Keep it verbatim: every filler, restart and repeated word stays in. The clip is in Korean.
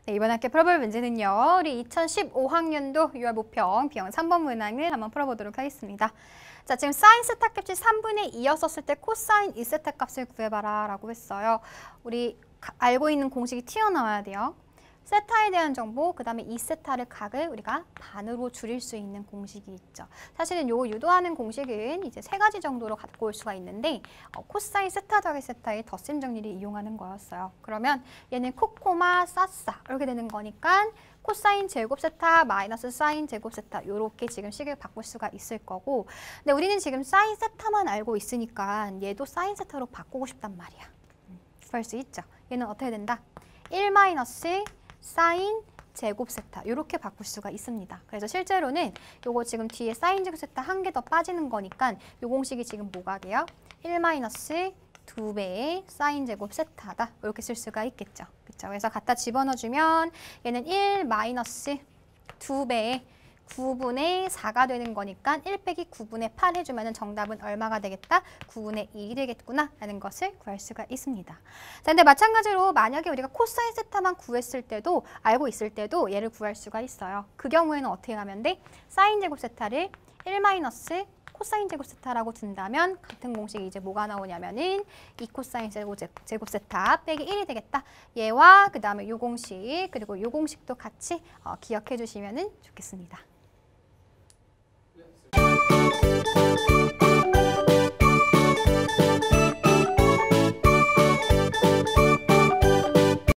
네, 이번 학기 풀어볼 문제는요. 우리 이천십오 학년도 유월 모평 B형 삼 번 문항을 한번 풀어보도록 하겠습니다. 자, 지금 사인 세타 값이 삼분의 이였었을 때 코사인 이 세타 값을 구해봐라 라고 했어요. 우리 알고 있는 공식이 튀어나와야 돼요. 세타에 대한 정보, 그 다음에 이 세타를 각을 우리가 반으로 줄일 수 있는 공식이 있죠. 사실은 요거 유도하는 공식은 이제 세 가지 정도로 갖고 올 수가 있는데 어, 코사인 세타 더하기 세타의 덧셈 정리를 이용하는 거였어요. 그러면 얘는 코코마 싸싸 이렇게 되는 거니까 코사인 제곱 세타 마이너스 사인 제곱 세타 이렇게 지금 식을 바꿀 수가 있을 거고, 근데 우리는 지금 사인 세타만 알고 있으니까 얘도 사인 세타로 바꾸고 싶단 말이야. 음, 구할 수 있죠. 얘는 어떻게 된다? 일 마이너스 사인 제곱 세타 이렇게 바꿀 수가 있습니다. 그래서 실제로는 요거 지금 뒤에 사인 제곱 세타 한 개 더 빠지는 거니까 요 공식이 지금 뭐가 돼요? 일 마이너스 두 배의 사인 제곱 세타다 이렇게 쓸 수가 있겠죠. 그렇죠? 그래서 갖다 집어넣어주면 얘는 일 마이너스 두 배의 구분의 사가 되는 거니까 일 빼기 구분의 팔 해주면 정답은 얼마가 되겠다? 구분의 일이 되겠구나 라는 것을 구할 수가 있습니다. 자, 근데 마찬가지로 만약에 우리가 코사인 세타만 구했을 때도 알고 있을 때도 얘를 구할 수가 있어요. 그 경우에는 어떻게 하면 돼? 사인 제곱 세타를 일 마이너스 코사인 제곱 세타라고 둔다면 같은 공식이 이제 뭐가 나오냐면은 이 코사인 제곱, 제곱 세타 빼기 일이 되겠다. 얘와 그 다음에 요 공식 그리고 요 공식도 같이 어, 기억해 주시면 좋겠습니다.